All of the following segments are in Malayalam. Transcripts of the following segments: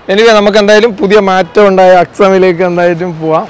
എനിവേ നമുക്ക് എന്തായാലും പുതിയ മാറ്റം ഉണ്ടായ അക്സമിലേക്ക് എന്തായാലും പോവാം.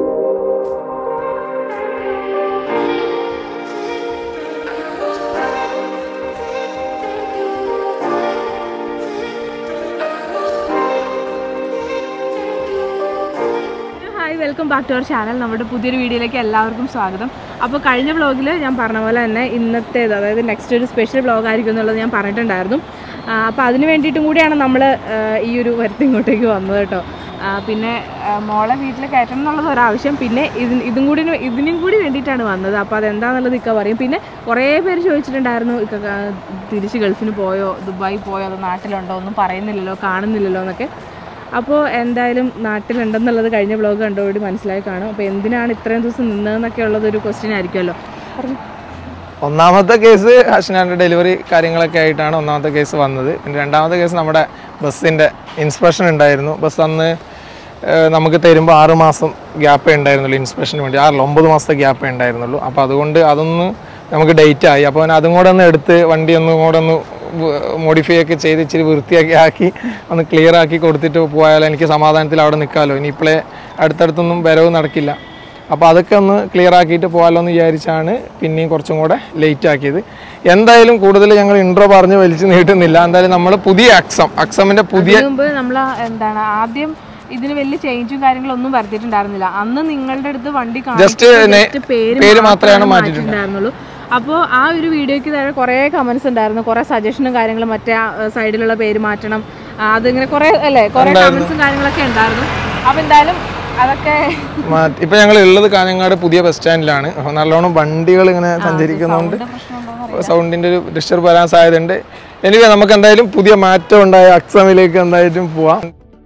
Welcome back to our channel. നമ്മുടെ പുതിയൊരു വീഡിയോയിലേക്ക് എല്ലാവർക്കും സ്വാഗതം. അപ്പോൾ കഴിഞ്ഞ വ്ളോഗിൽ ഞാൻ പറഞ്ഞ പോലെ തന്നെ ഇന്നത്തേത്, അതായത് നെക്സ്റ്റ് ഒരു സ്പെഷ്യൽ വ്ളോഗ് ആയിരിക്കും എന്നുള്ളത് ഞാൻ പറഞ്ഞിട്ടുണ്ടായിരുന്നു. അപ്പോൾ അതിന് വേണ്ടിയിട്ടും കൂടിയാണ് നമ്മൾ ഈ ഒരു വരുത്തി ഇങ്ങോട്ടേക്ക് വന്നത് കേട്ടോ. പിന്നെ മോളെ വീട്ടിൽ കയറ്റണം എന്നുള്ളത് ഒരാവശ്യം, പിന്നെ ഇതിനും കൂടി വേണ്ടിയിട്ടാണ് വന്നത്. അപ്പോൾ അതെന്താണെന്നുള്ളത് ഇക്ക പറയും. പിന്നെ കുറേ പേര് ചോദിച്ചിട്ടുണ്ടായിരുന്നു, ഇക്ക തിരിച്ച് ഗൾഫിന് പോയോ, ദുബായി പോയോ, അത് നാട്ടിലുണ്ടോ, ഒന്നും പറയുന്നില്ലല്ലോ, കാണുന്നില്ലല്ലോ എന്നൊക്കെ. അപ്പോൾ എന്തായാലും നാട്ടിലുണ്ടെന്നുള്ളത് കഴിഞ്ഞ വ്ളോഗ് കണ്ടോടി മനസ്സിലായി കാണും. അപ്പോൾ എന്തിനാണ് ഇത്രയും ദിവസം നിന്നതെന്നൊക്കെ ഉള്ളതൊരു ക്വസ്റ്റ്യൻ ആയിരിക്കുമല്ലോ. ഒന്നാമത്തെ കേസ് ഹസ്നാൻ്റെ ഡെലിവറി കാര്യങ്ങളൊക്കെ ആയിട്ടാണ് ഒന്നാമത്തെ കേസ് വന്നത്. പിന്നെ രണ്ടാമത്തെ കേസ് നമ്മുടെ ബസ്സിൻ്റെ ഇൻസ്പെക്ഷൻ ഉണ്ടായിരുന്നു. ബസ് അന്ന് നമുക്ക് തരുമ്പോൾ 6 മാസം ഗ്യാപ്പേ ഉണ്ടായിരുന്നുള്ളൂ ഇൻസ്പെക്ഷന് വേണ്ടി. 9 മാസത്തെ ഗ്യാപ്പേ ഉണ്ടായിരുന്നുള്ളൂ. അപ്പോൾ അതുകൊണ്ട് അതൊന്ന് നമുക്ക് ഡേറ്റ് ആയി. അപ്പോൾ അതും കൂടെ ഒന്ന് എടുത്ത് വണ്ടി ഒന്നും കൂടെ ഒന്ന് മോഡിഫൈ ഒക്കെ ചെയ്ത് ഇച്ചിരി വൃത്തിയാക്കി ആക്കി ഒന്ന് ക്ലിയർ ആക്കി കൊടുത്തിട്ട് പോയാൽ എനിക്ക് സമാധാനത്തിൽ അവിടെ നിൽക്കാമല്ലോ. ഇനി ഇപ്പോഴേ അടുത്തടുത്തൊന്നും വരവ് നടക്കില്ല. അപ്പോൾ അതൊക്കെ ഒന്ന് ക്ലിയർ ആക്കിയിട്ട് പോകാമല്ലോ എന്ന് വിചാരിച്ചാണ് പിന്നെയും കുറച്ചും കൂടെ ലേറ്റ് ആക്കിയത്. എന്തായാലും കൂടുതൽ ഞങ്ങൾ ഇൻട്രോ പറഞ്ഞ് വലിച്ചു നീട്ടുന്നില്ല. എന്തായാലും നമ്മൾ പുതിയ അക്സമിൻ്റെ പുതിയ നമ്മൾ എന്താണ് ആദ്യം ഇതിന് വലിയ ചേഞ്ചും കാര്യങ്ങളൊന്നും വരുത്തിയിട്ടുണ്ടായിരുന്നില്ല. അന്ന് നിങ്ങളുടെ അടുത്ത് വണ്ടി ജസ്റ്റ് പേര് മാത്രമേ മാറ്റിയിട്ടുണ്ടായിരുന്നുള്ളൂ. അപ്പോൾ ആ ഒരു വീഡിയോയ്ക്ക് താഴെ കുറേ കമൻസ് ഉണ്ടായിരുന്നു, കുറേ സജഷനും കാര്യങ്ങളും, മറ്റേ സൈഡിലുള്ള പേര് മാറ്റണം, അതിങ്ങനെ കുറേ കമൻസും കാര്യങ്ങളൊക്കെ ഉണ്ടായിരുന്നു. അപ്പോൾ എന്തായാലും അതൊക്കെ ഇപ്പൊ ഞങ്ങൾ ഉള്ളത് കാഞ്ഞങ്ങാട് പുതിയ ബസ് സ്റ്റാൻഡിലാണ്. നല്ലോണം വണ്ടികൾ ഇങ്ങനെ സഞ്ചരിക്കുന്നുണ്ട്, സൗണ്ടിന്റെ ഒരു ഡിസ്റ്റർബ് വരാൻ സാധ്യതയുണ്ട്. എനിവേ നമുക്ക് എന്തായാലും പുതിയ മാറ്റം ഉണ്ടായ അക്സമിലേക്ക് എന്തായാലും പോവാം.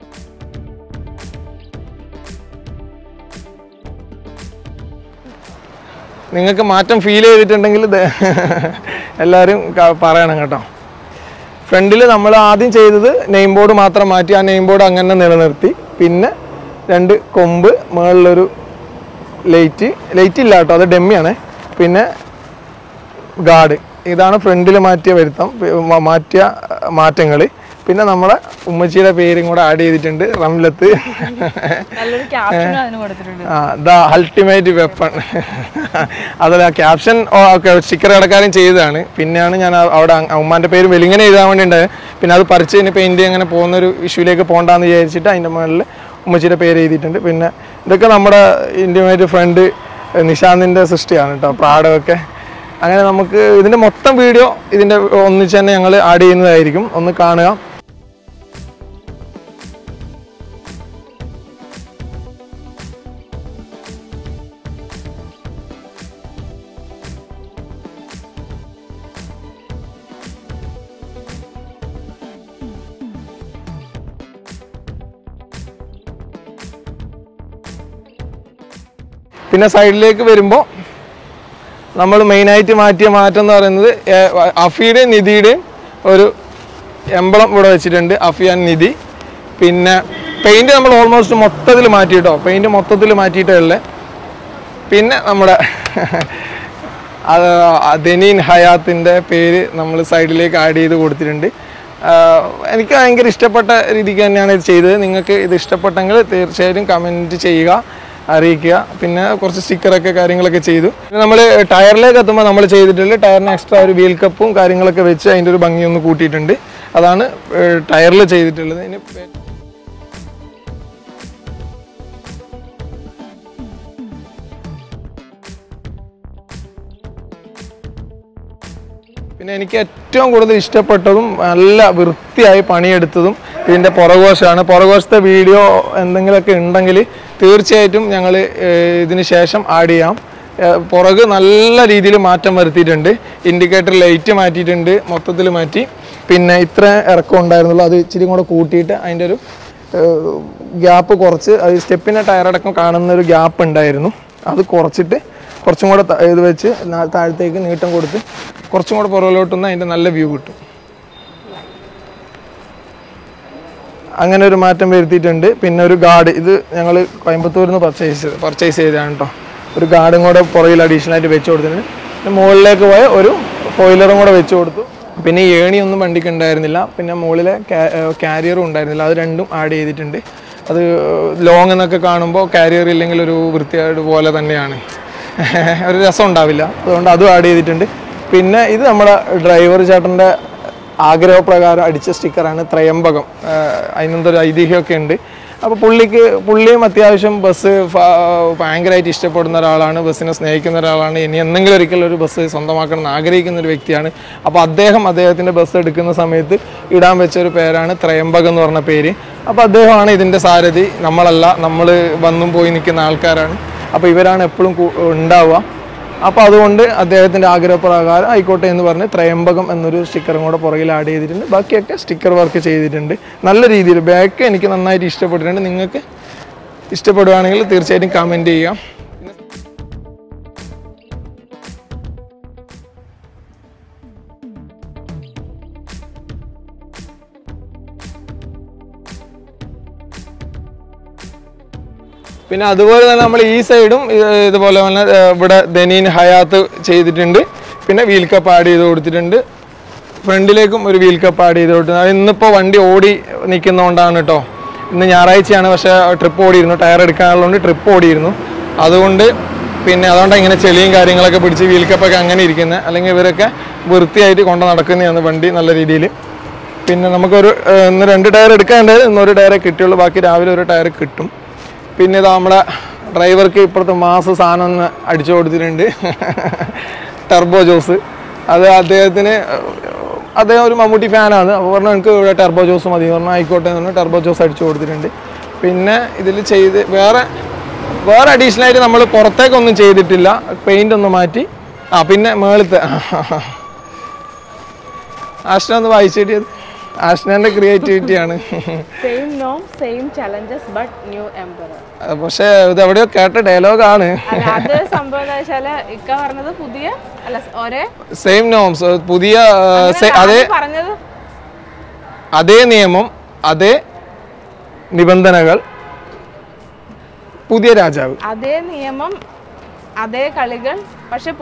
നിങ്ങൾക്ക് മാറ്റം ഫീൽ ചെയ്തിട്ടുണ്ടെങ്കിൽ എല്ലാവരും പറയണം കേട്ടോ. ഫ്രണ്ടിൽ നമ്മൾ ആദ്യം ചെയ്തത് നെയിം ബോർഡ് മാത്രം മാറ്റി, ആ നെയിം ബോർഡ് അങ്ങനെ നിലനിർത്തി. പിന്നെ 2 കൊമ്പ്, മുകളിലൊരു ലൈറ്റ് ഇല്ല കേട്ടോ, അത് ഡെമ്മിയാണ്. പിന്നെ ഗാർഡ്, ഇതാണ് ഫ്രണ്ടിൽ മാറ്റിയ മാറ്റങ്ങൾ. പിന്നെ നമ്മളെ ഉമ്മച്ചിയുടെ പേരും കൂടെ ആഡ് ചെയ്തിട്ടുണ്ട്, റംലത്ത്, ദ അൾട്ടിമേറ്റ് വെപ്പൺ. അതല്ല, ക്യാപ്ഷൻ സ്റ്റിക്കർ കടക്കാരും ചെയ്തതാണ്. പിന്നെയാണ് ഞാൻ അവിടെ ഉമ്മാൻ്റെ പേര് വെളിങ്ങനെ എഴുതാൻ വേണ്ടി ഉണ്ടായത്. പിന്നെ അത് പറിച്ച് കഴിഞ്ഞ് പെയിൻറ്റ് അങ്ങനെ പോകുന്നൊരു ഇഷ്യൂലേക്ക് പോകണ്ടെന്ന് വിചാരിച്ചിട്ട് അതിൻ്റെ മുകളിൽ ഉമ്മച്ചിയുടെ പേര് എഴുതിയിട്ടുണ്ട്. പിന്നെ ഇതൊക്കെ നമ്മുടെ ഇൻറ്റിമേറ്റ് ഫ്രണ്ട് നിശാന്തിൻ്റെ സൃഷ്ടിയാണ് കേട്ടോ, പ്രാടമൊക്കെ. അങ്ങനെ നമുക്ക് ഇതിൻ്റെ മൊത്തം വീഡിയോ ഇതിൻ്റെ ഒന്നിച്ച് തന്നെ ഞങ്ങൾ ആഡ് ചെയ്യുന്നതായിരിക്കും, ഒന്ന് കാണുക. പിന്നെ സൈഡിലേക്ക് വരുമ്പോൾ നമ്മൾ മെയിനായിട്ട് മാറ്റിയ മാറ്റം എന്ന് പറയുന്നത് അഫിയുടെയും നിധിയുടെയും ഒരു എംബ്ലം ഇവിടെ വെച്ചിട്ടുണ്ട്, അഫി ആൻഡ് നിധി. പിന്നെ പെയിൻറ്റ് നമ്മൾ ഓൾമോസ്റ്റ് മൊത്തത്തിൽ മാറ്റിയിട്ടോ, പെയിൻറ്റ് മൊത്തത്തിൽ മാറ്റിയിട്ടേ ഉള്ളേ. പിന്നെ നമ്മുടെ ദനീൻ ഹയാത്തിൻ്റെ പേര് നമ്മൾ സൈഡിലേക്ക് ആഡ് ചെയ്ത് കൊടുത്തിട്ടുണ്ട്. എനിക്ക് ഭയങ്കര ഇഷ്ടപ്പെട്ട രീതിക്ക് തന്നെയാണ് ഇത് ചെയ്തത്. നിങ്ങൾക്ക് ഇത് ഇഷ്ടപ്പെട്ടെങ്കിൽ തീർച്ചയായിട്ടും കമൻറ്റ് ചെയ്യുക, അറിയിക്കുക. പിന്നെ കുറച്ച് സ്റ്റിക്കറൊക്കെ കാര്യങ്ങളൊക്കെ ചെയ്തു. നമ്മൾ ടയറിലേക്ക് എത്തുമ്പോൾ നമ്മൾ ചെയ്തിട്ടുള്ള ടയറിന് എക്സ്ട്രാ ഒരു വീൽ കപ്പും കാര്യങ്ങളൊക്കെ വെച്ച് അതിൻ്റെ ഒരു ഭംഗി ഒന്ന് കൂട്ടിയിട്ടുണ്ട്. അതാണ് ടയറിൽ ചെയ്തിട്ടുള്ളത്. ഇനി പിന്നെ എനിക്ക് ഏറ്റവും കൂടുതൽ ഇഷ്ടപ്പെട്ടതും നല്ല വൃത്തിയായി പണിയെടുത്തതും ഇതിൻ്റെ പുറകുവശമാണ്. പുറകുവശത്തെ വീഡിയോ എന്തെങ്കിലുമൊക്കെ ഉണ്ടെങ്കിൽ തീർച്ചയായിട്ടും ഞങ്ങൾ ഇതിന് ശേഷം ആഡ് ചെയ്യാം. പുറക് നല്ല രീതിയിൽ മാറ്റം വരുത്തിയിട്ടുണ്ട്. ഇൻഡിക്കേറ്റർ ലൈറ്റ് മാറ്റിയിട്ടുണ്ട്, മൊത്തത്തിൽ മാറ്റി. പിന്നെ ഇത്ര ഇറക്കം ഉണ്ടായിരുന്നുള്ളൂ, അത് ഇച്ചിരി കൂടെ കൂട്ടിയിട്ട് അതിൻ്റെ ഒരു ഗ്യാപ്പ് കുറച്ച്, അത് സ്റ്റെപ്പിൻ്റെ ടയറടക്കം കാണുന്നൊരു ഗ്യാപ്പ് ഉണ്ടായിരുന്നു, അത് കുറച്ചിട്ട് കുറച്ചും കൂടെ ഇത് വെച്ച് താഴത്തേക്ക് നീട്ടം കൊടുത്ത് കുറച്ചും കൂടെ പുറകിലോട്ടുന്ന അതിൻ്റെ നല്ല വ്യൂ കിട്ടും. അങ്ങനെ ഒരു മാറ്റം വരുത്തിയിട്ടുണ്ട്. പിന്നെ ഒരു ഗാർഡ്, ഇത് ഞങ്ങൾ കോയമ്പത്തൂരിൽ നിന്ന് പർച്ചേസ് ചെയ്തതാണ് കേട്ടോ. ഒരു ഗാർഡും കൂടെ പുറകിൽ അഡീഷണൽ ആയിട്ട് വെച്ച് കൊടുത്തിട്ടുണ്ട്. പിന്നെ മുകളിലേക്ക് പോയ ഒരു ഫോയിലറും കൂടെ വെച്ച് കൊടുത്തു. പിന്നെ ഏണിയൊന്നും വണ്ടിക്ക് ഉണ്ടായിരുന്നില്ല. പിന്നെ മുകളിലെ കാരിയറും ഉണ്ടായിരുന്നില്ല. അത് രണ്ടും ആഡ് ചെയ്തിട്ടുണ്ട്. അത് ലോങ് എന്നൊക്കെ കാണുമ്പോൾ കാരിയർ ഇല്ലെങ്കിൽ ഒരു വൃത്തിയായിട്ട് പോലെ തന്നെയാണ്, ഒരു രസം ഉണ്ടാവില്ല. അതുകൊണ്ട് അതും ആഡ് ചെയ്തിട്ടുണ്ട്. പിന്നെ ഇത് നമ്മുടെ ഡ്രൈവർ ചേട്ടൻ്റെ ആഗ്രഹപ്രകാരം അടിച്ച സ്റ്റിക്കറാണ് ത്രയംബകം. അതിനെന്തൊരു ഐതിഹ്യമൊക്കെ ഉണ്ട്. അപ്പോൾ പുള്ളിയും അത്യാവശ്യം ബസ് ഭയങ്കരമായിട്ട് ഇഷ്ടപ്പെടുന്ന ഒരാളാണ്, ബസ്സിനെ സ്നേഹിക്കുന്ന ഒരാളാണ്. ഇനി എന്തെങ്കിലും ഒരിക്കലും ഒരു ബസ് സ്വന്തമാക്കണം എന്ന് ആഗ്രഹിക്കുന്ന ഒരു വ്യക്തിയാണ്. അപ്പോൾ അദ്ദേഹത്തിൻ്റെ ബസ് എടുക്കുന്ന സമയത്ത് ഇടാൻ വെച്ച ഒരു പേരാണ് ത്രയംബകം എന്ന് പറഞ്ഞ പേര്. അപ്പോൾ അദ്ദേഹമാണ് ഇതിൻ്റെ സാരഥി, നമ്മളല്ല, നമ്മൾ വന്നും പോയി നിൽക്കുന്ന ആൾക്കാരാണ്. അപ്പോൾ ഇവരാണ് എപ്പോഴും ഉണ്ടാവുക. അപ്പോൾ അതുകൊണ്ട് അദ്ദേഹത്തിൻ്റെ ആഗ്രഹപ്രകാരം ആയിക്കോട്ടെ എന്ന് പറഞ്ഞ് ത്രയംബകം എന്നൊരു സ്റ്റിക്കറും കൂടെ പുറകിൽ ആഡ് ചെയ്തിട്ടുണ്ട്. ബാക്കിയൊക്കെ സ്റ്റിക്കർ വർക്ക് ചെയ്തിട്ടുണ്ട് നല്ല രീതിയിൽ. ബാക്ക് എനിക്ക് നന്നായിട്ട് ഇഷ്ടപ്പെട്ടിട്ടുണ്ട്. നിങ്ങൾക്ക് ഇഷ്ടപ്പെടുകയാണെങ്കിൽ തീർച്ചയായിട്ടും കമൻറ്റ് ചെയ്യാം. പിന്നെ അതുപോലെ തന്നെ നമ്മൾ ഈ സൈഡും ഇതുപോലെ തന്നെ ഇവിടെ ദനീൻ ഹയാത്ത് ചെയ്തിട്ടുണ്ട്. പിന്നെ വീൽ കപ്പ് ആഡ് ചെയ്ത് കൊടുത്തിട്ടുണ്ട്. ഫ്രണ്ടിലേക്കും ഒരു വീൽ കപ്പ് ആഡ് ചെയ്ത് കൊടുത്തിട്ടുണ്ട്. ഇന്നിപ്പോൾ വണ്ടി ഓടി നിൽക്കുന്നതുകൊണ്ടാണ് കേട്ടോ. ഇന്ന് ഞായറാഴ്ചയാണ്, പക്ഷേ ട്രിപ്പ് ഓടിയിരുന്നു, ടയർ എടുക്കാനുള്ളതുകൊണ്ട് ട്രിപ്പ് ഓടിയിരുന്നു. അതുകൊണ്ടാണ് ഇങ്ങനെ ചെളിയും കാര്യങ്ങളൊക്കെ പിടിച്ച് വീൽ കപ്പൊക്കെ അങ്ങനെ ഇരിക്കുന്നത്. അല്ലെങ്കിൽ ഇവരൊക്കെ വൃത്തിയായിട്ട് കൊണ്ട് നടക്കുന്നതാണ് വണ്ടി നല്ല രീതിയിൽ. പിന്നെ നമുക്കൊരു ഇന്ന് 2 ടയർ എടുക്കാനുണ്ടായത്, ഇന്നൊരു ടയറേ കിട്ടിയുള്ളൂ. ബാക്കി രാവിലെ ഒരു ടയർ കിട്ടും. പിന്നെ ഇത് നമ്മുടെ ഡ്രൈവർക്ക് ഇപ്പുറത്ത് മാസ് സാധനം ഒന്ന് അടിച്ചു കൊടുത്തിട്ടുണ്ട്, ടർബോ ജോസ്. അത് അദ്ദേഹം ഒരു മമ്മൂട്ടി ഫാനാണ്. അപ്പോൾ പറഞ്ഞാൽ എനിക്ക് ഇവിടെ ടർബോ ജോസ് മതി പറഞ്ഞാൽ ആയിക്കോട്ടെ എന്ന് പറഞ്ഞാൽ ടർബോ ജോസ് അടിച്ചു കൊടുത്തിട്ടുണ്ട്. പിന്നെ ഇതിൽ വേറെ അഡീഷണലായിട്ട് നമ്മൾ പുറത്തേക്കൊന്നും ചെയ്തിട്ടില്ല, പെയിൻ്റ് ഒന്ന് മാറ്റി. പിന്നെ മേളത്തെ ആഷ്ന ഒന്ന് വായിച്ചിട്ട് ആഷ്നന്റെ ക്രിയേറ്റിവിറ്റിയാണ്. പക്ഷെ ഇത് എവിടെയോ കേട്ട ഡയലോഗാണ്. സെയിം നോംസ്, പുതിയ അതേ നിയമം, അതേ നിബന്ധനകൾ, പുതിയ രാജാവ്. അതേ നിയമം, അതേ കളികൾ, പക്ഷെ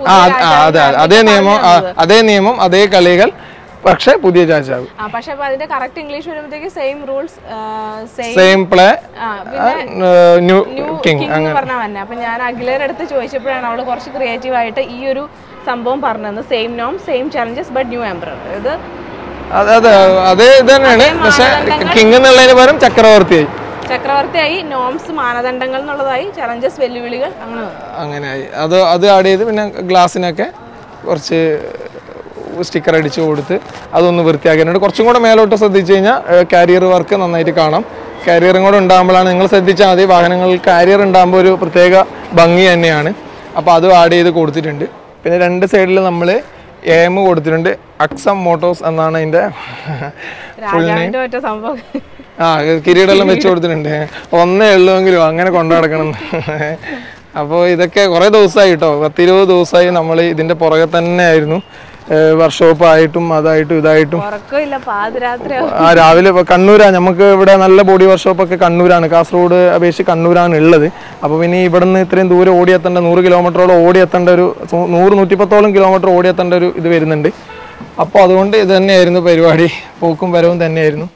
അതേ നിയമം, അതേ കളികൾ, പക്ഷേ പുതിയ രാജാവ്. പക്ഷെ അതിന്റെ കറക്റ്റ് ഇംഗ്ലീഷ് വരുമ്പോഴത്തേക്ക് same rules, same play, new king അങ്ങനെ പറഞ്ഞാൽ തന്നെ. അപ്പൊ ഞാൻ അഖിലേടെ അടുത്ത് ചോദിച്ചപ്പോഴാണ് അവള് കുറച്ച് ക്രിയേറ്റീവ് ആയിട്ട് ഈ ഒരു സംഭവം പറഞ്ഞത്. സെയിം നോം, same challenges, but new emperor. ഇത് അതേ ഇത് തന്നെയാണ്. പക്ഷെ കിങ് എന്നുള്ളതിന് പകരം ചക്രവർത്തിയായി, നോംസ് മാനദണ്ഡങ്ങൾ എന്നുള്ളതായി, ചലഞ്ചസ് വെല്ലുവിളികൾ അങ്ങനെയായി. അത് ആഡ് ചെയ്ത് പിന്നെ ഗ്ലാസ്സിനൊക്കെ കുറച്ച് സ്റ്റിക്കർ അടിച്ചു കൊടുത്ത് അതൊന്ന് വൃത്തിയാക്കിയിട്ടുണ്ട്. കുറച്ചും കൂടെ മേലോട്ട് ശ്രദ്ധിച്ചു കഴിഞ്ഞാൽ കാരിയർ വർക്ക് നന്നായിട്ട് കാണാം. കാരിയറും കൂടെ ഉണ്ടാകുമ്പോഴാണ്, നിങ്ങൾ ശ്രദ്ധിച്ചാൽ മതി, വാഹനങ്ങളിൽ കാരിയർ ഉണ്ടാകുമ്പോൾ ഒരു പ്രത്യേക ഭംഗി തന്നെയാണ്. അപ്പോൾ അത് ആഡ് ചെയ്ത് കൊടുത്തിട്ടുണ്ട്. പിന്നെ 2 സൈഡിൽ നമ്മൾ AM കൊടുത്തിട്ടുണ്ട്. അക്സം മോട്ടോഴ്സ് എന്നാണ് അതിൻ്റെ ഫുൾ നെയിം. കിരീടെല്ലാം വെച്ച് കൊടുത്തിട്ടുണ്ട്. ഒന്നേ ഉള്ളുവെങ്കിലും അങ്ങനെ കൊണ്ടു നടക്കണം. അപ്പോൾ ഇതൊക്കെ കുറേ ദിവസമായി കേട്ടോ, 10-20 ദിവസമായി നമ്മൾ ഇതിൻ്റെ പുറകെ തന്നെ ആയിരുന്നു. വർക്ക്ഷോപ്പ് ആയിട്ടും അതായിട്ടും ഇതായിട്ടും. രാവിലെ കണ്ണൂരാണ് നമുക്ക് ഇവിടെ നല്ല ബോഡി വർക്ക്ഷോപ്പൊക്കെ കണ്ണൂരാണ്. കാസർഗോഡ് അപേക്ഷിച്ച് കണ്ണൂരാണ് ഉള്ളത്. അപ്പോൾ പിന്നെ ഇവിടെ നിന്ന് ഇത്രയും ദൂരം ഓടിയെത്തേണ്ട, 100 കിലോമീറ്ററോളം ഓടിയെത്തേണ്ട ഒരു 100-110 കിലോമീറ്റർ ഓടിയെത്തേണ്ട ഒരു ഇത് വരുന്നുണ്ട്. അപ്പോൾ അതുകൊണ്ട് ഇത് തന്നെയായിരുന്നു പരിപാടി, പോക്കും വരവും തന്നെയായിരുന്നു.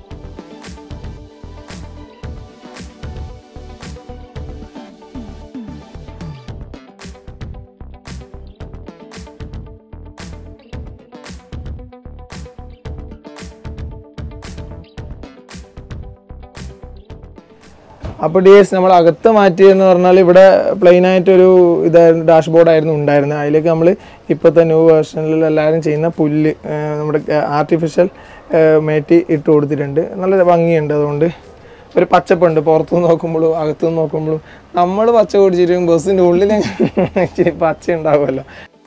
അപ്പോൾ ഡിഎസ് നമ്മൾ അകത്ത് മാറ്റിയെന്ന് പറഞ്ഞാൽ ഇവിടെ പ്ലെയിനായിട്ടൊരു ഇതായിരുന്നു, ഡാഷ്ബോർഡായിരുന്നു ഉണ്ടായിരുന്നത്. അതിലേക്ക് നമ്മൾ ഇപ്പോഴത്തെ ന്യൂ വേർഷനിൽ എല്ലാവരും ചെയ്യുന്ന പുല്ല്, നമ്മുടെ ആർട്ടിഫിഷ്യൽ മേറ്റി ഇട്ട് കൊടുത്തിട്ടുണ്ട്. നല്ല ഭംഗിയുണ്ട്. അതുകൊണ്ട് ഒരു പച്ചപ്പുണ്ട്. പുറത്തു നോക്കുമ്പോഴും അകത്തു നോക്കുമ്പോഴും. നമ്മൾ പച്ച കുടിച്ചിട്ടും ബസ്സിൻ്റെ ഉള്ളിൽ ഇച്ചിരി പച്ച ഉണ്ടാവുമല്ലോ.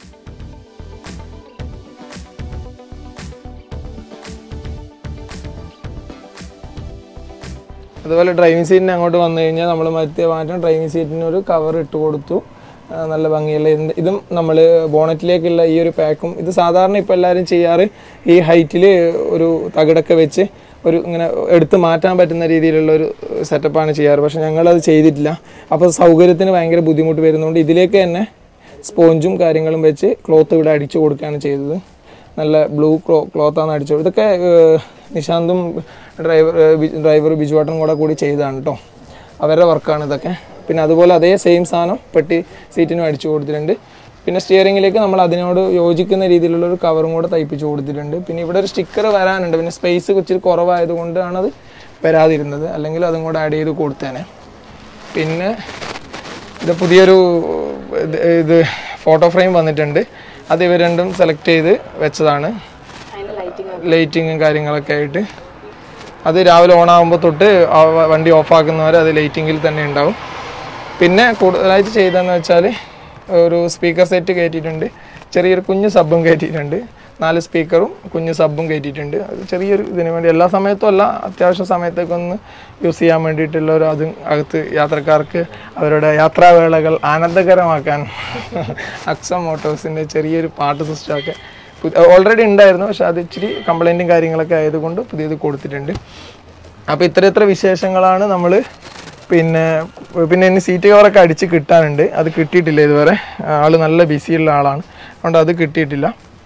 അതുപോലെ ഡ്രൈവിംഗ് സീറ്റിന് അങ്ങോട്ട് വന്നു കഴിഞ്ഞാൽ നമ്മൾ മാറ്റം ഡ്രൈവിംഗ് സീറ്റിന് ഒരു കവർ ഇട്ട് കൊടുത്തു. നല്ല ഭംഗിയുള്ള ഇതും നമ്മൾ ബോണറ്റിലേക്കുള്ള ഈ ഒരു പാക്കും. ഇത് സാധാരണ ഇപ്പോൾ എല്ലാവരും ചെയ്യാറ് ഈ ഹൈറ്റിൽ ഒരു തകിടൊക്കെ വെച്ച് ഒരു ഇങ്ങനെ എടുത്ത് മാറ്റാൻ പറ്റുന്ന രീതിയിലുള്ള ഒരു സെറ്റപ്പാണ് ചെയ്യാറ്. പക്ഷേ ഞങ്ങളത് ചെയ്തിട്ടില്ല. അപ്പോൾ സൗകര്യത്തിന് ഭയങ്കര ബുദ്ധിമുട്ട് വരുന്നതുകൊണ്ട് ഇതിലേക്ക് തന്നെ സ്പോഞ്ചും കാര്യങ്ങളും വെച്ച് ക്ലോത്ത് ഇവിടെ അടിച്ചു കൊടുക്കുകയാണ് ചെയ്തത്. നല്ല ബ്ലൂ ക്ലോത്താണ് അടിച്ചു. ഇതൊക്കെ നിശാന്തും ഡ്രൈവർ ബിജുവാട്ടനും കൂടി ചെയ്തതാണ് കേട്ടോ. അവരുടെ വർക്കാണ് ഇതൊക്കെ. പിന്നെ അതുപോലെ അതേ സെയിം സാധനം പെട്ടി സീറ്റിനും അടിച്ചു കൊടുത്തിട്ടുണ്ട്. പിന്നെ സ്റ്റിയറിങ്ങിലേക്ക് നമ്മൾ അതിനോട് യോജിക്കുന്ന രീതിയിലുള്ളൊരു കവറും കൂടെ തയ്പ്പിച്ച് കൊടുത്തിട്ടുണ്ട്. പിന്നെ ഇവിടെ ഒരു സ്റ്റിക്കർ വരാനുണ്ട്. പിന്നെ സ്പേസ് ഇച്ചിരി കുറവായതുകൊണ്ടാണത് വരാതിരുന്നത്, അല്ലെങ്കിൽ അതും കൂടെ ആഡ് ചെയ്ത് കൊടുത്തേനെ. പിന്നെ ഇത് പുതിയൊരു ഇത് ഫോട്ടോ ഫ്രെയിം വന്നിട്ടുണ്ട്. അത് ഇവർ രണ്ടും സെലക്ട് ചെയ്ത് വെച്ചതാണ്. ലൈറ്റിങ്ങും കാര്യങ്ങളൊക്കെ ആയിട്ട് അത് രാവിലെ ഓണാകുമ്പോൾ തൊട്ട് വണ്ടി ഓഫാക്കുന്നവരെ അത് ലൈറ്റിങ്ങിൽ തന്നെ ഉണ്ടാവും. പിന്നെ കൂടുതലായിട്ട് ചെയ്തതെന്ന് വെച്ചാൽ ഒരു സ്പീക്കർ സെറ്റ് കയറ്റിയിട്ടുണ്ട്, ചെറിയൊരു കുഞ്ഞു സബ്ബും കയറ്റിയിട്ടുണ്ട്, 4 സ്പീക്കറും കുഞ്ഞു സബ്ബും കയറ്റിയിട്ടുണ്ട്. അത് ചെറിയൊരു ഇതിന് വേണ്ടി, എല്ലാ സമയത്തും അല്ല, അത്യാവശ്യ സമയത്തൊക്കെ ഒന്ന് യൂസ് ചെയ്യാൻ വേണ്ടിയിട്ടുള്ള ഒരു അതും അകത്ത് യാത്രക്കാർക്ക് അവരുടെ യാത്രാവേളകൾ ആനന്ദകരമാക്കാൻ അക്സം മോട്ടോഴ്സിൻ്റെ ചെറിയൊരു പാട്ട് സിസ്റ്റമൊക്കെ ഓൾറെഡി ഉണ്ടായിരുന്നു. പക്ഷെ അത് ഇച്ചിരി കംപ്ലൈൻറ്റും കാര്യങ്ങളൊക്കെ ആയതുകൊണ്ട് പുതിയത് കൊടുത്തിട്ടുണ്ട്. അപ്പോൾ ഇത്ര വിശേഷങ്ങളാണ് നമ്മൾ. പിന്നെ ഇനി സീറ്റ് കവറൊക്കെ അടിച്ച് കിട്ടാനുണ്ട്. അത് കിട്ടിയിട്ടില്ല ഇതുവരെ. ആൾ നല്ല ബിസിയുള്ള ആളാണ്, അതുകൊണ്ട് അത് കിട്ടിയിട്ടില്ല.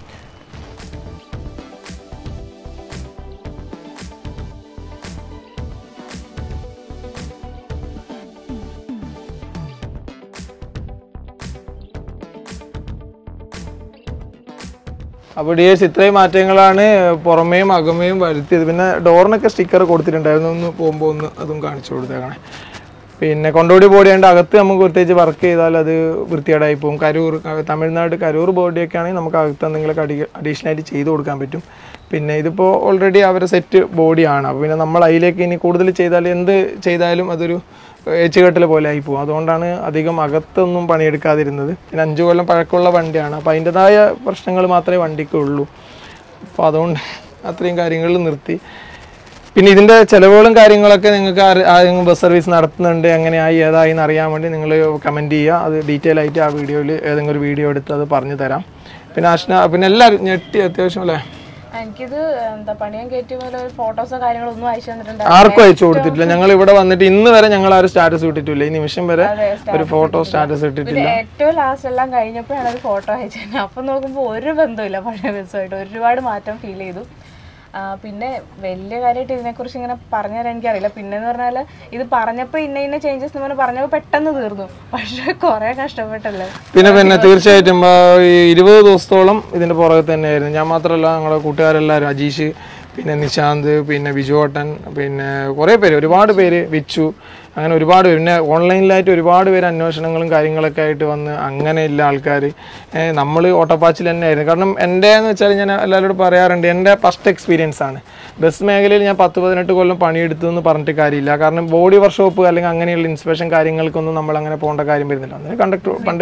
അപ്പോൾ ഡിയേഴ്സ് ഇത്രയും മാറ്റങ്ങളാണ് പുറമേയും അകമേയും വരുത്തിയത്. പിന്നെ ഡോറിനൊക്കെ സ്റ്റിക്കർ കൊടുത്തിട്ടുണ്ടായിരുന്നു, ഒന്ന് പോകുമ്പോൾ ഒന്ന് അതും കാണിച്ചു കൊടുത്തേക്കണേ. പിന്നെ കൊണ്ടോടി ബോഡിയുണ്ട്, അകത്ത് നമുക്ക് പ്രത്യേകിച്ച് വർക്ക് ചെയ്താൽ അത് വൃത്തികേടായി പോകും. തമിഴ്നാട് കരൂർ ബോഡിയൊക്കെ ആണെങ്കിൽ നമുക്ക് അകത്ത് എന്തെങ്കിലുമൊക്കെ അഡീഷണലായിട്ട് ചെയ്ത് കൊടുക്കാൻ പറ്റും. പിന്നെ ഇതിപ്പോൾ ഓൾറെഡി അവരുടെ സെറ്റ് ബോഡിയാണ്. അപ്പോൾ പിന്നെ നമ്മൾ അതിലേക്ക് ഇനി കൂടുതൽ ചെയ്താൽ എന്ത് ചെയ്താലും അതൊരു ഏച്ചുകെട്ടൽ പോലെ ആയി പോകും. അതുകൊണ്ടാണ് അധികം അകത്തൊന്നും പണിയെടുക്കാതിരുന്നത്. പിന്നെ 5 കൊല്ലം പഴക്കമുള്ള വണ്ടിയാണ്, അപ്പോൾ അതിൻ്റെതായ പ്രശ്നങ്ങൾ മാത്രമേ വണ്ടിക്ക് ഉള്ളൂ. അപ്പോൾ അതുകൊണ്ട് അത്രയും കാര്യങ്ങളിൽ നിർത്തി. പിന്നെ ഇതിൻ്റെ ചിലവുകളും കാര്യങ്ങളൊക്കെ നിങ്ങൾക്ക് ബസ് സർവീസ് നടത്തുന്നുണ്ട്, എങ്ങനെയായി ഏതായി എന്ന് അറിയാൻ വേണ്ടി നിങ്ങൾ കമൻറ്റ് ചെയ്യുക. അത് ഡീറ്റെയിൽ ആയിട്ട് ആ വീഡിയോയിൽ ഏതെങ്കിലും ഒരു വീഡിയോ എടുത്ത് അത് പറഞ്ഞു തരാം. പിന്നെ എല്ലാവരും ഞെട്ടി അത്യാവശ്യം അല്ലേ. എനിക്കിത് എന്താ പണിയാൻ കയറ്റി പോലെ ഫോട്ടോസോ കാര്യങ്ങളൊന്നും അയച്ചു തന്നിട്ടുണ്ട്. ആർക്കും അയച്ചു കൊടുത്തിട്ടില്ല. ഞങ്ങൾ ഇവിടെ വന്നിട്ട് ഇന്ന് വരെ ഞങ്ങൾ ആരും സ്റ്റാറ്റസ് ഇട്ടിട്ടില്ല. ഈ നിമിഷം വരെ ഒരു ഫോട്ടോ സ്റ്റാറ്റസ് ഇട്ടിട്ടില്ല. ഏറ്റവും ലാസ്റ്റ് എല്ലാം കഴിഞ്ഞപ്പോഴാണ് ഒരു ഫോട്ടോ അയച്ചത്. അപ്പൊ നോക്കുമ്പോൾ ഒരു ബന്ധമില്ല പഴയ ബസ്സുമായിട്ട്. ഒരുപാട് മാറ്റം ഫീൽ ചെയ്തു. പിന്നെ വലിയ കാര്യമായിട്ട് ഇതിനെക്കുറിച്ച് ഇങ്ങനെ പറഞ്ഞു തരാൻ എനിക്കറിയില്ല. പിന്നെന്ന് പറഞ്ഞാൽ ഇത് പറഞ്ഞപ്പോൾ ഇന്ന ചേഞ്ചസ് നമ്മൾ പറഞ്ഞപ്പോൾ പെട്ടെന്ന് തീർന്നു, പക്ഷെ കുറെ കഷ്ടപ്പെട്ടല്ലേ. പിന്നെ തീർച്ചയായിട്ടും 20 ദിവസത്തോളം ഇതിന്റെ പുറകെ തന്നെയായിരുന്നു. ഞാൻ മാത്രമല്ല, ഞങ്ങളുടെ കൂട്ടുകാരെല്ലാവരും, അജീഷ്, പിന്നെ നിശാന്ത്, പിന്നെ ബിജുവട്ടൻ, പിന്നെ കുറേ പേര്, ഒരുപാട് പേര്, വിച്ചു, അങ്ങനെ ഒരുപാട് പേര്. പിന്നെ ഓൺലൈനിലായിട്ട് ഒരുപാട് പേര് അന്വേഷണങ്ങളും കാര്യങ്ങളൊക്കെ ആയിട്ട് വന്ന് അങ്ങനെയുള്ള ആൾക്കാർ. നമ്മൾ ഓട്ടപ്പാച്ചിൽ തന്നെയായിരുന്നു. കാരണം എൻ്റെ എന്ന് വെച്ചാൽ ഞാൻ എല്ലാവരോടും പറയാറുണ്ട്, എൻ്റെ ഫസ്റ്റ് എക്സ്പീരിയൻസ് ആണ്. ബസ് മേഖലയിൽ ഞാൻ 10-18 കൊല്ലം പണിയെടുത്തു എന്ന് പറഞ്ഞിട്ട് കാര്യമില്ല. കാരണം ബോഡി വർക്ക്ഷോപ്പ് അല്ലെങ്കിൽ അങ്ങനെയുള്ള ഇൻസ്പെക്ഷൻ കാര്യങ്ങൾക്കൊന്നും നമ്മൾ അങ്ങനെ പോകേണ്ട കാര്യം വരുന്നില്ല. അന്നേരം കണ്ടക്ടർ പണ്ട്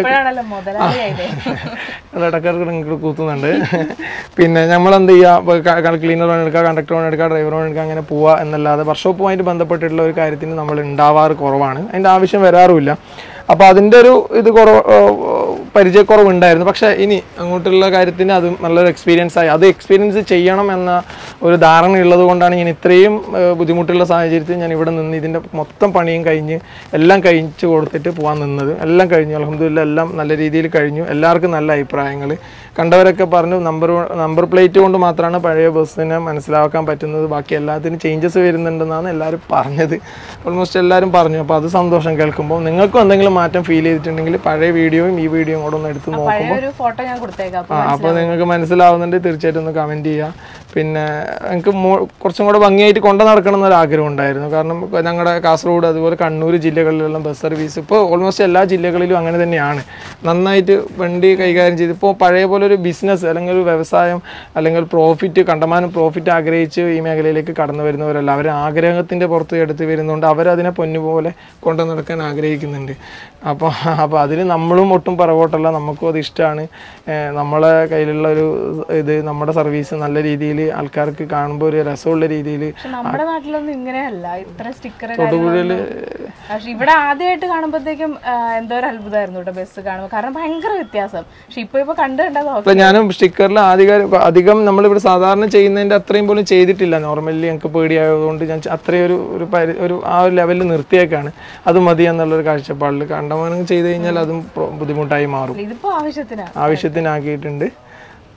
ഇടക്കാർക്ക് നിങ്ങൾക്ക് കൂത്തുന്നുണ്ട്. പിന്നെ നമ്മളെന്ത് ചെയ്യുക, ക്ലീനർ വേണം എടുക്കുക, കണ്ടക്ടർ വേണം എടുക്കുക, ഡ്രൈവർ വേണം എടുക്കുക, അങ്ങനെ പോവുക എന്നല്ലാതെ വർക്ക്ഷോപ്പുമായിട്ട് ബന്ധപ്പെട്ടിട്ടുള്ള ഒരു കാര്യത്തിന് നമ്മൾ ഉണ്ടാവാറ് കുറവാണ്. അതിൻ്റെ ആവശ്യം വരാറുമില്ല. അപ്പോൾ അതിൻ്റെ ഒരു പരിചയക്കുറവുണ്ടായിരുന്നു. പക്ഷേ ഇനി അങ്ങോട്ടുള്ള കാര്യത്തിന് അതും നല്ലൊരു എക്സ്പീരിയൻസ് ആയി. അത് എക്സ്പീരിയൻസ് ചെയ്യണം എന്ന ഒരു ധാരണ ഉള്ളത് കൊണ്ടാണ് ഞാൻ ഇത്രയും ബുദ്ധിമുട്ടുള്ള സാഹചര്യത്തിൽ ഞാൻ ഇവിടെ നിന്ന് ഇതിൻ്റെ മൊത്തം പണിയും കഴിഞ്ഞ് എല്ലാം കഴിച്ചു കൊടുത്തിട്ട് പോകാൻ നിന്നത്. എല്ലാം കഴിഞ്ഞു, അൽഹംദുലില്ലാഹ്, എല്ലാം നല്ല രീതിയിൽ കഴിഞ്ഞു. എല്ലാവർക്കും നല്ല അഭിപ്രായങ്ങൾ. കണ്ടവരൊക്കെ പറഞ്ഞു നമ്പർ പ്ലേറ്റ് കൊണ്ട് മാത്രമാണ് പഴയ ബസ്സിനെ മനസ്സിലാക്കാൻ പറ്റുന്നത്, ബാക്കി എല്ലാത്തിനും ചേഞ്ചസ് വരുന്നുണ്ടെന്നാണ് എല്ലാവരും പറഞ്ഞത്. ഓൾമോസ്റ്റ് എല്ലാവരും പറഞ്ഞു. അപ്പോൾ അത് സന്തോഷം കേൾക്കുമ്പോൾ. നിങ്ങൾക്കും എന്തെങ്കിലും മാറ്റം ഫീൽ ചെയ്തിട്ടുണ്ടെങ്കിൽ പഴയ വീഡിയോയും ഈ വീഡിയോയും കൂടെ ഒന്ന് എടുത്ത് നോക്കുമ്പോൾ അപ്പോൾ നിങ്ങൾക്ക് മനസ്സിലാവുന്നുണ്ട്. തീർച്ചയായിട്ടും ഒന്ന് കമൻറ്റ് ചെയ്യുക. പിന്നെ എനിക്ക് കുറച്ചും കൂടെ ഭംഗിയായിട്ട് കൊണ്ടു നടക്കണം എന്നൊരു ആഗ്രഹം ഉണ്ടായിരുന്നു. കാരണം ഞങ്ങളുടെ കാസർഗോഡ് അതുപോലെ കണ്ണൂർ ജില്ലകളിലുള്ള ബസ് സർവീസ് ഇപ്പോൾ ഓൾമോസ്റ്റ് എല്ലാ ജില്ലകളിലും അങ്ങനെ തന്നെയാണ്. നന്നായിട്ട് വണ്ടി കൈകാര്യം ചെയ്ത് ഇപ്പോൾ പഴയ പോലെ ഒരു ബിസിനസ് അല്ലെങ്കിൽ ഒരു വ്യവസായം അല്ലെങ്കിൽ പ്രോഫിറ്റ്, കണ്ടമാനം പ്രോഫിറ്റ് ആഗ്രഹിച്ച് ഈ മേഖലയിലേക്ക് കടന്നു വരുന്നവരല്ല. അവർ ആഗ്രഹത്തിൻ്റെ പുറത്ത് എടുത്ത് വരുന്നുണ്ട്. അവരതിനെ പൊന്നുപോലെ കൊണ്ടു നടക്കാൻ ആഗ്രഹിക്കുന്നുണ്ട്. അപ്പോൾ അതിന് നമ്മളും ഒട്ടും പുറകോട്ടല്ല. നമുക്കും അത് ഇഷ്ടമാണ്. നമ്മളെ കയ്യിലുള്ള ഒരു നമ്മുടെ സർവീസ് നല്ല രീതിയിൽ ആൾക്കാർക്ക് കാണുമ്പോൾ ഒരു രസമുള്ള രീതിയിൽ. നമ്മുടെ നാട്ടിലൊന്നും ഇങ്ങനെയല്ല, ഇത്ര സ്റ്റിക്കർ ഇവിടെ ആദ്യമായിട്ട് കാണുമ്പോഴത്തേക്കും എന്തോ ഒരു അത്ഭുതമായിരുന്നു കേട്ടോ ബസ് കാണുമ്പോൾ. കാരണം ഭയങ്കര വ്യത്യാസം. പക്ഷെ ഇപ്പൊ കണ്ടു ഞാനും സ്റ്റിക്കറിൽ അധികം നമ്മളിവിടെ സാധാരണ ചെയ്യുന്നതിന്റെ അത്രയും പോലും ചെയ്തിട്ടില്ല. നോർമലി ഞങ്ങൾക്ക് പേടിയായതുകൊണ്ട് ഞാൻ അത്രയും ഒരു ആ ഒരു ലെവലിൽ നിർത്തിയേക്കാണ്. അത് മതി എന്നുള്ളൊരു കാഴ്ചപ്പാടിൽ. കണ്ടമാനം ചെയ്ത് കഴിഞ്ഞാൽ അതും ബുദ്ധിമുട്ടായി മാറും. ഇതിപ്പോ ആവശ്യത്തിനാക്കിയിട്ടുണ്ട്.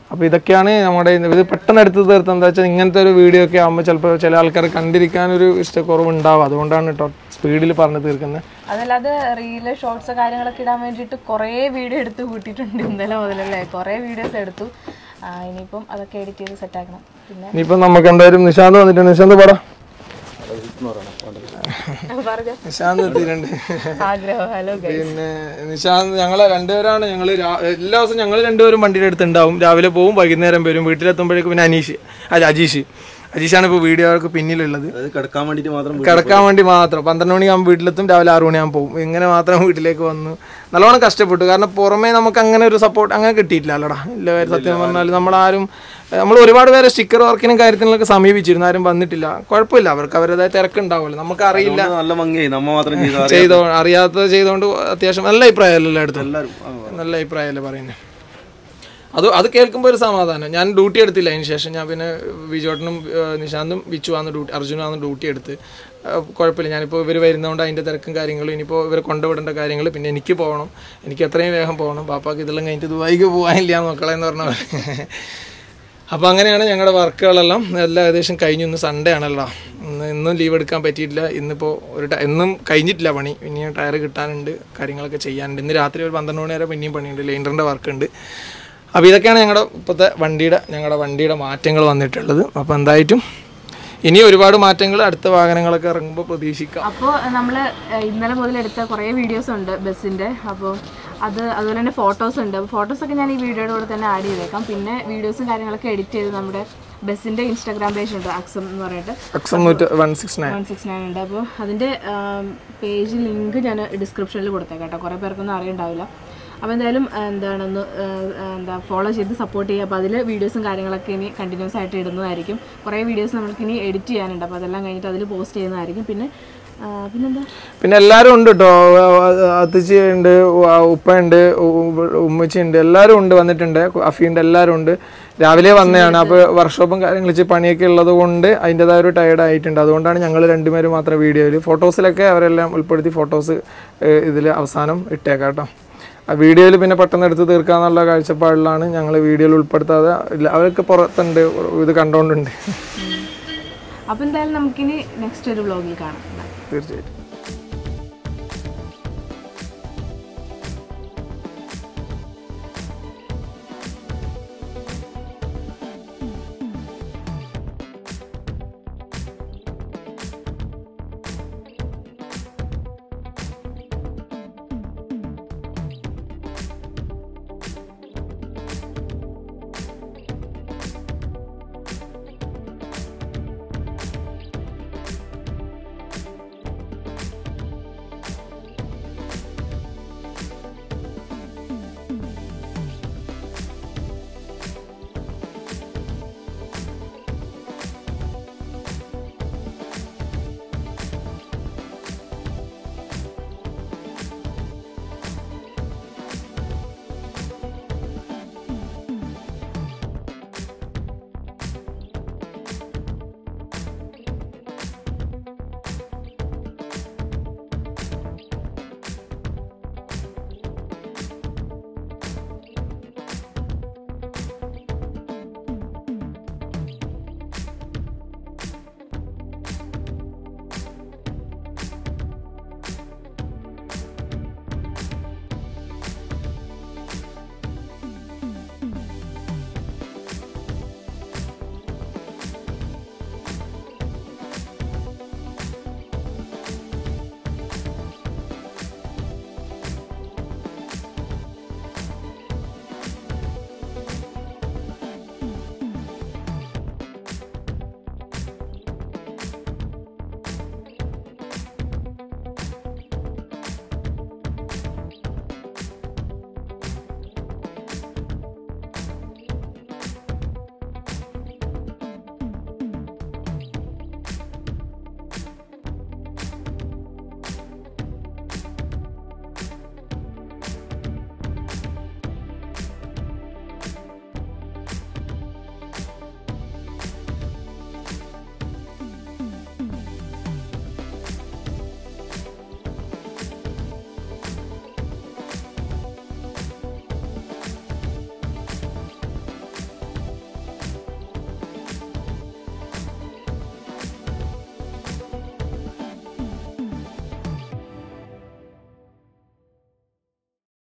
അപ്പോൾ ഇതൊക്കെയാണ് നമ്മുടെ ഇത് പെട്ടെന്ന് എടുത്ത് തീർത്ത് എന്താ വെച്ചാൽ ഇങ്ങനത്തെ ഒരു വീഡിയോ ഒക്കെ ആകുമ്പോൾ ചിലപ്പോൾ ചില ആൾക്കാർ കണ്ടിരിക്കാനൊരു ഇഷ്ടക്കുറവുണ്ടാവും. അതുകൊണ്ടാണ് കേട്ടോ സ്പീഡിൽ പറഞ്ഞു തീർക്കുന്നത്. അതല്ലാതെ റീല് ഷോർട്സ് കാര്യങ്ങളൊക്കെ ഇടാൻ വേണ്ടിയിട്ട് കുറേ വീഡിയോ എടുത്ത് കൂട്ടിയിട്ടുണ്ട് ഇന്നലെ മുതലല്ലേ. കുറേ വീഡിയോസ് എടുത്തു. ഇനിയിപ്പം അതൊക്കെ എഡിറ്റ് ചെയ്ത് സെറ്റാക്കണം. പിന്നെ ഇനിയിപ്പം നമുക്ക് എന്തായാലും നിശാന്ത് വന്നിട്ടുണ്ട്. നിശാന്ത് പറ. നിശാന്ത് എത്തിയിട്ടുണ്ട്. പിന്നെ നിശാന്ത് ഞങ്ങളെ രണ്ടുപേരാണ്. ഞങ്ങൾ എല്ലാ ദിവസവും ഞങ്ങൾ രണ്ടുപേരും വണ്ടിയുടെ അടുത്തുണ്ടാവും. രാവിലെ പോവും, വൈകുന്നേരം വരും. വീട്ടിലെത്തുമ്പോഴേക്കും പിന്നെ അജീഷാണ് ഇപ്പോൾ വീഡിയോക്ക് പിന്നിലുള്ളത്. കിടക്കാൻ വേണ്ടി മാത്രം 12 മണിയാകുമ്പോൾ വീട്ടിലെത്തും, രാവിലെ 6 മണിയാകുമ്പോൾ പോകും. ഇങ്ങനെ മാത്രം വീട്ടിലേക്ക് വന്നു. നല്ലോണം കഷ്ടപ്പെട്ടു. കാരണം പുറമേ നമുക്ക് അങ്ങനെ ഒരു സപ്പോർട്ട് അങ്ങനെ കിട്ടിയിട്ടില്ല അല്ലടാ. ഇല്ല, സത്യം പറഞ്ഞാൽ നമ്മൾ ഒരുപാട് പേരെ സ്റ്റിക്കർ വർക്കിനും കാര്യത്തിനൊക്കെ സമീപിച്ചിരുന്നു. ആരും വന്നിട്ടില്ല. കുഴപ്പമില്ല, അവർക്ക് അവരുടേതായ തിരക്കുണ്ടാവുമല്ലോ. നമുക്ക് അറിയില്ല, അറിയാത്തത് ചെയ്തുകൊണ്ട് അത്യാവശ്യം നല്ല അഭിപ്രായമല്ലേ എല്ലായിടത്തും. നല്ല അഭിപ്രായമല്ലേ പറയുന്നത്. അത് കേൾക്കുമ്പോൾ ഒരു സമാധാനം. ഞാൻ ഡ്യൂട്ടി എടുത്തില്ല. അതിന് ശേഷം ഞാൻ പിന്നെ വിജോട്ടനും നിശാന്തും അർജുനാണ് ഡ്യൂട്ടി എടുത്ത്. കുഴപ്പമില്ല, ഞാനിപ്പോൾ ഇവർ വരുന്നതുകൊണ്ട് അതിൻ്റെ തിരക്കും കാര്യങ്ങളും, ഇനിയിപ്പോൾ ഇവരെ കൊണ്ടുവിടേണ്ട കാര്യങ്ങൾ, പിന്നെ എനിക്ക് പോകണം. എനിക്ക് എത്രയും വേഗം പോകണം. പാപ്പാക്ക് ഇതെല്ലാം കഴിഞ്ഞിട്ട് ദുബായിക്ക് പോകാനില്ല മക്കളെ എന്ന് പറഞ്ഞ പോലെ. അപ്പോൾ അങ്ങനെയാണ് ഞങ്ങളുടെ വർക്കുകളെല്ലാം എല്ലാം ഏകദേശം കഴിഞ്ഞു. ഇന്ന് സൺഡേ ആണല്ലോ, ഇന്നും ലീവ് എടുക്കാൻ പറ്റിയിട്ടില്ല. ഇന്നിപ്പോൾ എന്നും കഴിഞ്ഞിട്ടില്ല പണി. ഇനിയും ടയർ കിട്ടാനുണ്ട്, കാര്യങ്ങളൊക്കെ ചെയ്യാനുണ്ട്. ഇന്ന് രാത്രി ഒരു 12 മണി വരെ പിന്നെയും പണിയുണ്ട്. ലൈൻഡറിൻ്റെ വർക്കുണ്ട്. അപ്പോൾ ഇതൊക്കെയാണ് ഇപ്പോഴത്തെ ഞങ്ങളുടെ വണ്ടിയുടെ മാറ്റങ്ങൾ വന്നിട്ടുള്ളത്. അപ്പോൾ എന്തായിട്ടും ഇനി ഒരുപാട് മാറ്റങ്ങൾ അടുത്ത വാഹനങ്ങളൊക്കെ ഇറങ്ങുമ്പോൾ പ്രതീക്ഷിക്കാം. അപ്പോൾ നമ്മൾ ഇന്നലെ മുതൽ എടുത്ത കുറേ വീഡിയോസ് ഉണ്ട് ബസ്സിൻ്റെ. അപ്പോൾ അതുപോലെ തന്നെ ഫോട്ടോസ് ഉണ്ട്. അപ്പോൾ ഫോട്ടോസൊക്കെ ഞാൻ ഈ വീഡിയോയുടെ കൂടെ തന്നെ ആഡ് ചെയ്തേക്കാം. പിന്നെ വീഡിയോസും കാര്യങ്ങളൊക്കെ എഡിറ്റ് ചെയ്ത് നമ്മുടെ ബസ്സിൻ്റെ ഇൻസ്റ്റാഗ്രാം പേജ് ഉണ്ട്, അക്സം എന്ന് പറഞ്ഞിട്ട് 169 ഉണ്ട്. അപ്പോൾ അതിൻ്റെ പേജ് ലിങ്ക് ഞാൻ ഡിസ്ക്രിപ്ഷനിൽ കൊടുത്തേക്കാം കേട്ടോ. കുറേ പേർക്കൊന്നും അറിയണ്ടാവില്ല. അപ്പോൾ എന്തായാലും ഫോളോ ചെയ്ത് സപ്പോർട്ട് ചെയ്യുക. അപ്പോൾ അതിൽ വീഡിയോസും കാര്യങ്ങളൊക്കെ ഇനി കണ്ടിന്യൂസ് ആയിട്ട് ഇടുന്നതായിരിക്കും. കുറേ വീഡിയോസ് നമുക്ക് ഇനി എഡിറ്റ് ചെയ്യാനുണ്ട്. അപ്പോൾ അതെല്ലാം കഴിഞ്ഞിട്ട് അതിൽ പോസ്റ്റ് ചെയ്യുന്നതായിരിക്കും. പിന്നെ എല്ലാവരും ഉണ്ട് കേട്ടോ. അത്തച്ചി ഉണ്ട്, ഉപ്പ ഉണ്ട്, ഉമ്മച്ചി ഉണ്ട്, എല്ലാവരും ഉണ്ട്, വന്നിട്ടുണ്ട്. അഫീൻ്റെ എല്ലാവരും ഉണ്ട്. രാവിലെ വന്നതാണ്. അപ്പോൾ വർക്ക്ഷോപ്പും കാര്യങ്ങൾ പണിയൊക്കെ ഉള്ളത് കൊണ്ട് അതിൻ്റെതായ ഒരു ടയർഡ് ആയിട്ടുണ്ട്. അതുകൊണ്ടാണ് ഞങ്ങൾ രണ്ടുപേരും മാത്രം വീഡിയോയിൽ. ഫോട്ടോസിലൊക്കെ അവരെല്ലാം ഉൾപ്പെടുത്തി ഫോട്ടോസ് ഇതിൽ അവസാനം ഇട്ടേക്കാം കേട്ടോ. ആ വീഡിയോയിൽ പിന്നെ പെട്ടെന്ന് എടുത്ത് തീർക്കാന്നുള്ള കാഴ്ചപ്പാടിലാണ് ഞങ്ങൾ വീഡിയോയിൽ ഉൾപ്പെടുത്താതെ. അവരൊക്കെ പുറത്തുണ്ട്, ഇത് കണ്ടുകൊണ്ടുണ്ട്. അപ്പോൾ എന്തായാലും നമുക്കിനി നെക്സ്റ്റ് ഒരു വ്ലോഗിൽ കാണാം. തീർച്ചയായിട്ടും.